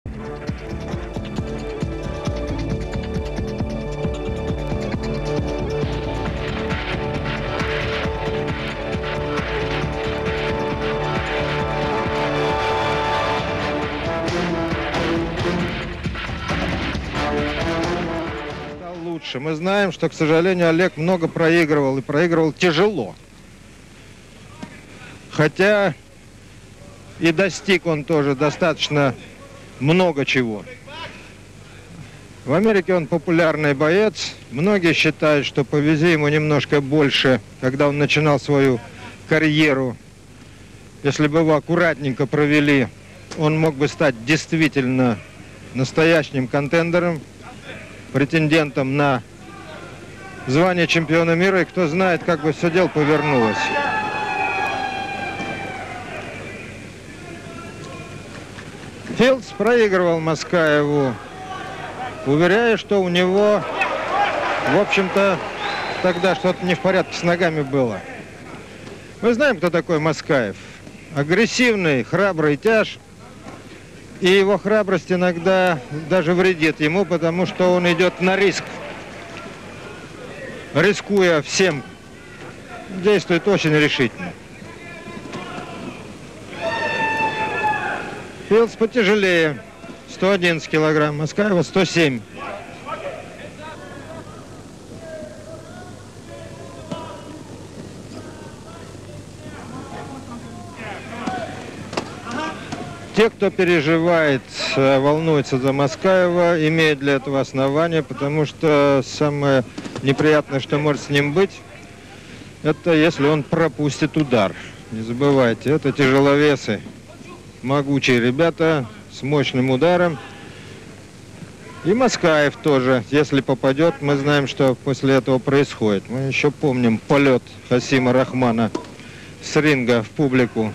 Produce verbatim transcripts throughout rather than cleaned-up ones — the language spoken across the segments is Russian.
Лучше. Мы знаем, что, к сожалению, Олег много проигрывал и проигрывал тяжело. Хотя и достиг он тоже достаточно много чего. В Америке он популярный боец. Многие считают, что повези ему немножко больше, когда он начинал свою карьеру. Если бы его аккуратненько провели, он мог бы стать действительно настоящим контендером, претендентом на звание чемпиона мира. И кто знает, как бы все дело повернулось. Филдс проигрывал Москаеву, уверяя, что у него, в общем-то, тогда что-то не в порядке с ногами было. Мы знаем, кто такой Москаев. Агрессивный, храбрый тяж. И его храбрость иногда даже вредит ему, потому что он идет на риск. Рискуя всем, действует очень решительно. Филдс потяжелее, сто одиннадцать килограмм, Москаева сто семь. Те, кто переживает, волнуется за Москаева, имеют для этого основания, потому что самое неприятное, что может с ним быть, это если он пропустит удар. Не забывайте, это тяжеловесы. Могучие ребята с мощным ударом. И Москаев тоже, если попадет, мы знаем, что после этого происходит. Мы еще помним полет Хасима Рахмана с ринга в публику.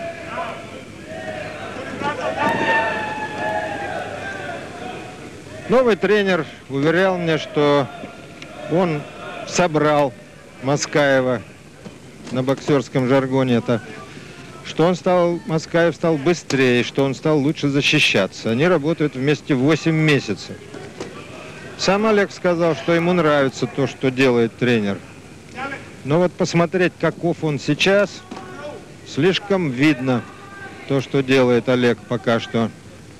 Новый тренер уверял мне, что он собрал Москаева на боксерском жаргоне. Это что он стал, Москаев стал быстрее, что он стал лучше защищаться. Они работают вместе восемь месяцев. Сам Олег сказал, что ему нравится то, что делает тренер. Но вот посмотреть, каков он сейчас, слишком видно то, что делает Олег пока что.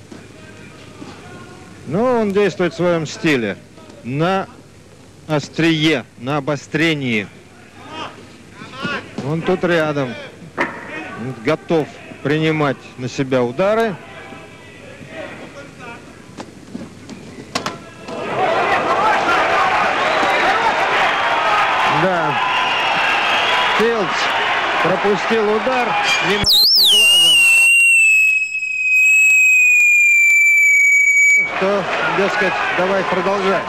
Но он действует в своем стиле. На острие, на обострении. Он тут рядом. Готов принимать на себя удары. Да. Филдс пропустил удар мимо глазом. Что, дескать, давай продолжай.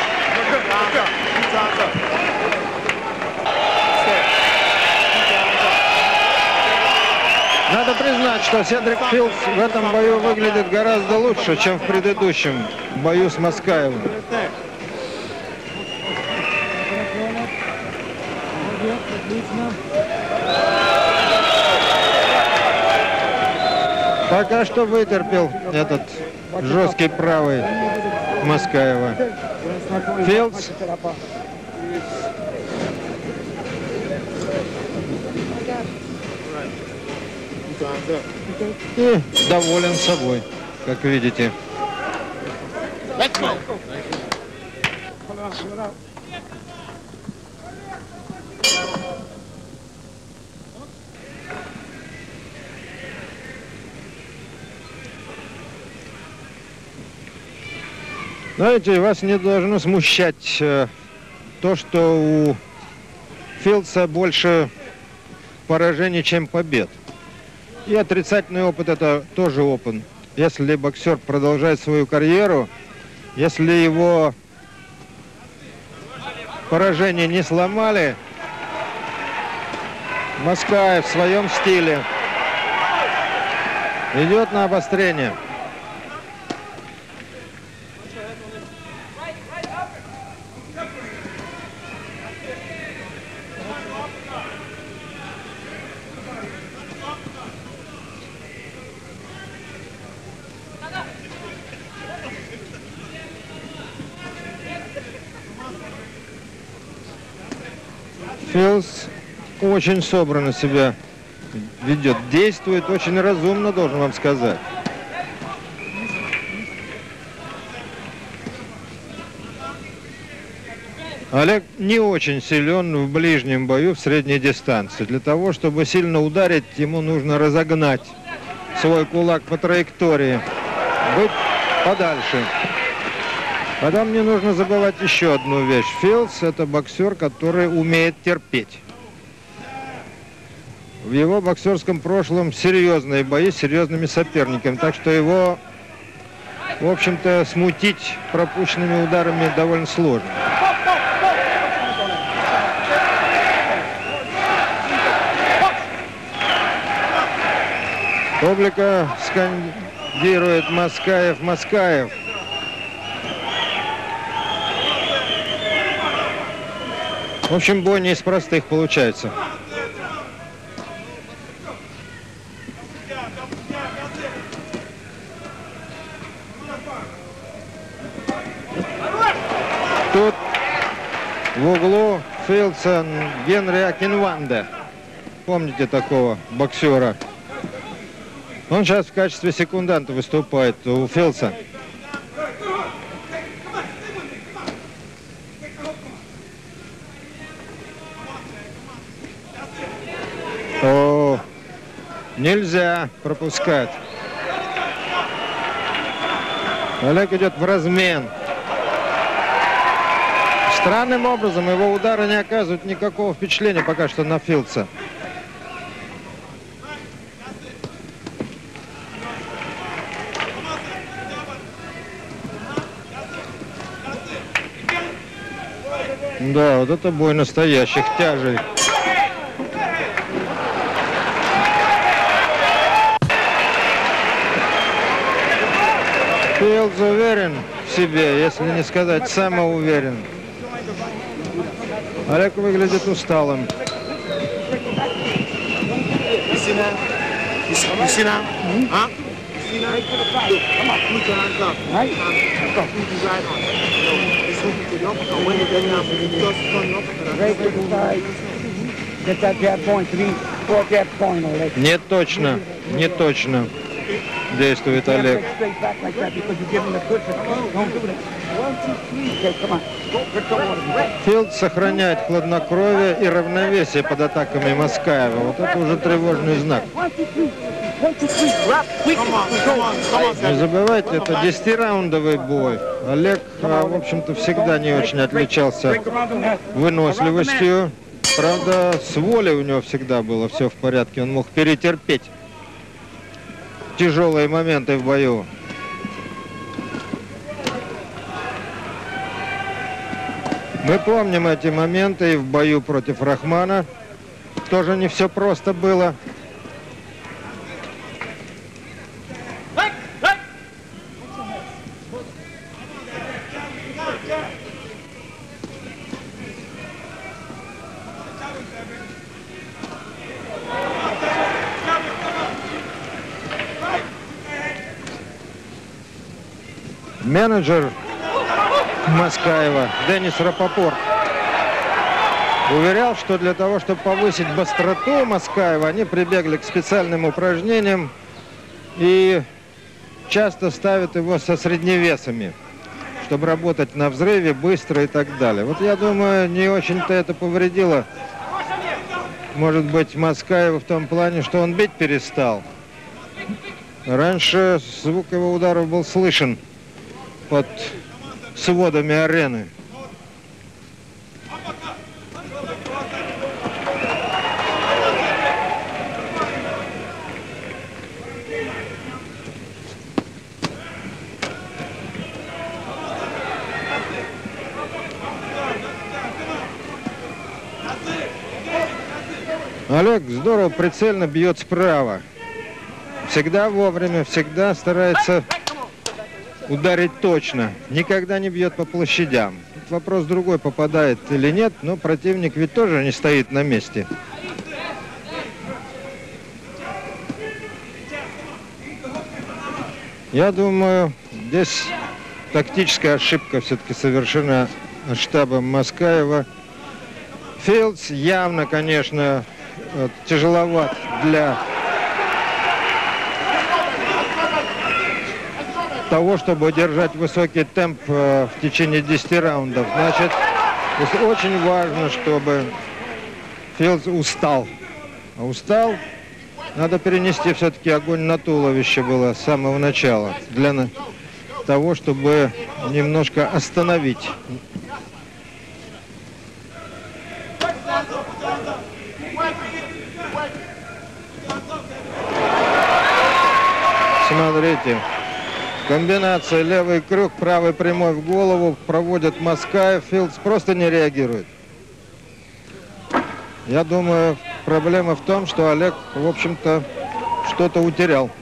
Надо признать, что Седрик Филдс в этом бою выглядит гораздо лучше, чем в предыдущем бою с Москаевым. Пока что вытерпел этот жесткий правый Москаева. Филдс. И доволен собой, как видите. Знаете, вас не должно смущать э, то, что у Филдса больше поражений, чем побед. И отрицательный опыт – это тоже опыт. Если боксер продолжает свою карьеру, если его поражения не сломали, Москаев в своем стиле идет на обострение. Филдс очень собранно себя ведет, действует очень разумно, должен вам сказать. Олег не очень силен в ближнем бою в средней дистанции. Для того, чтобы сильно ударить, ему нужно разогнать свой кулак по траектории, быть подальше. Потом не нужно забывать еще одну вещь. Филдс — это боксер, который умеет терпеть. В его боксерском прошлом серьезные бои с серьезными соперниками, так что его, в общем-то, смутить пропущенными ударами довольно сложно. Публика скандирует «Москаев, Москаев». В общем, бой не из простых получается. Тут в углу Филдса Генри Акинванде. Помните такого боксера? Он сейчас в качестве секунданта выступает у Филдса. О, нельзя пропускать. Олег идет в размен. Странным образом его удары не оказывают никакого впечатления пока что на Филдса. Да, вот это бой настоящих тяжей. Филдс уверен в себе, если не сказать самоуверен. Олег выглядит усталым. Не точно, не точно действует Олег. Филдс сохраняет хладнокровие и равновесие под атаками Москаева. Вот это уже тревожный знак. Не забывайте, это десятираундовый бой. Олег, в общем-то, всегда не очень отличался выносливостью. Правда, с волей у него всегда было все в порядке. Он мог перетерпеть тяжелые моменты в бою. Мы помним эти моменты и в бою против Рахмана. Тоже не все просто было. Менеджер Москаева Денис Рапопорт уверял, что для того, чтобы повысить быстроту Москаева, они прибегли к специальным упражнениям и часто ставят его со средневесами, чтобы работать на взрыве быстро и так далее. Вот я думаю, не очень-то это повредило, может быть, Москаева в том плане, что он бить перестал. Раньше звук его ударов был слышен под сводами арены. Олег здорово прицельно бьет справа. Всегда вовремя, всегда старается ударить точно. Никогда не бьет по площадям. Тут вопрос другой, попадает или нет, но противник ведь тоже не стоит на месте. Я думаю, здесь тактическая ошибка все-таки совершена штабом Москаева. Филдс явно, конечно, тяжеловат для того, чтобы держать высокий темп в течение десяти раундов. Значит, очень важно, чтобы Филдс устал. А устал, надо перенести все-таки огонь на туловище было с самого начала. Для того, чтобы немножко остановить. Смотрите. Комбинация левый крюк, правый прямой в голову. Проводит Москаев. Филдс просто не реагирует. Я думаю, проблема в том, что Олег, в общем-то, что-то утерял.